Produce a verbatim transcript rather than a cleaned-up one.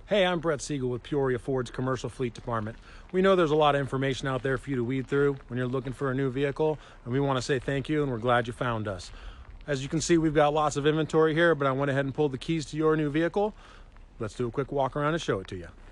Hey, I'm Brett Siegel with Peoria Ford's Commercial Fleet Department. We know there's a lot of information out there for you to weed through when you're looking for a new vehicle, and we want to say thank you, and we're glad you found us. As you can see, we've got lots of inventory here, but I went ahead and pulled the keys to your new vehicle. Let's do a quick walk around and show it to you.